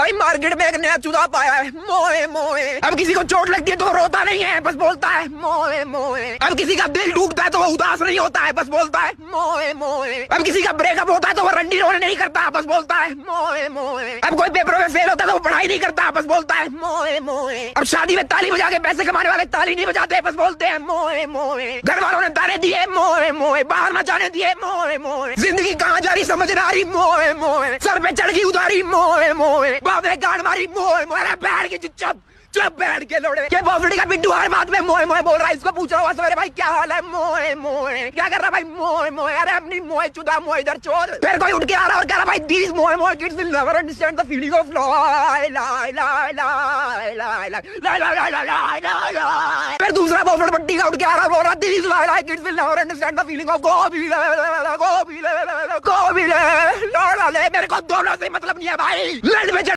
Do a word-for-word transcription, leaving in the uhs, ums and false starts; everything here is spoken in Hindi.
भाई मार्केट में एक नया चूजा पाया है, मोए मोए। अब किसी को चोट लगती है तो रोता नहीं है, बस बोलता है मोए मोए। अब किसी का दिल टूटता है तो वो उदास नहीं होता है, बस बोलता है मोए मोए। अब किसी का ब्रेकअप होता है तो वो रंडी रोने नहीं करता, बस बोलता है मोए मोए। अब कोई पेपरों में फेल होता है तो वो पढ़ाई नहीं करता, बस बोलता है मोए मोए। अब शादी में ताली बजा के पैसे कमाने वाले ताली नहीं बजाते, बस बोलते हैं मोए मोए। घर वालों ने ताने दिए मोए मोए, बाहर न जाने दिए मोए मोए। जिंदगी कहाँ जा रही समझ ना रही मोए मोए। सर पे चढ़ गई उधारी मोए मोए। बाप ने गाड़ मारी मोए मोए। बैठ के चुप चुप बैठ के लोड़े के बॉबड़ी का बिट्टू हर बात में मोए मोए बोल रहा है। इसको पूछ रहा हूँ सवेरे भाई क्या हाल है, मोए मोए। क्या कर रहा भाई, मोए मोए। अरे अपनी मोए चुदा मोए इधर छोड़। फिर कोई उठ के आ रहा और कह रहा भाई दिस मोए मोए kids will never understand the feeling of लाई लाई लाई लाई लाई लाई लाई लाई लाई। फिर दूसरा बॉबड़ पट्टी का उठ के आ रहा बोल रहा दिस लाई लाई kids will never understand the feeling of gobhi gobhi गोभी। मेरे को दोनों से मतलब नहीं है भाई। लड़ में